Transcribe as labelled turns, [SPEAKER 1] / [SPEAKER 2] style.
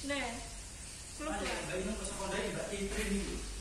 [SPEAKER 1] Nih. Klub lah.
[SPEAKER 2] Mbak ini ke sekolah Mbak Titrin itu.